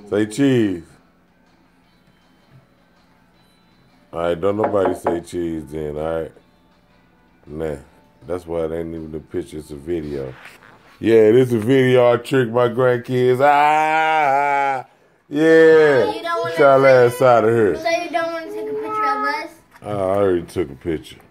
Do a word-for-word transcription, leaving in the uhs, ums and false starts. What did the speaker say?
Say cheese. Alright, don't nobody say cheese then, alright? Nah. That's why it ain't even a picture, it's a video. Yeah, this is a video I tricked my grandkids. Ah! Yeah! Get y'all ass out of here. So you don't want to take a picture of us? I already took a picture.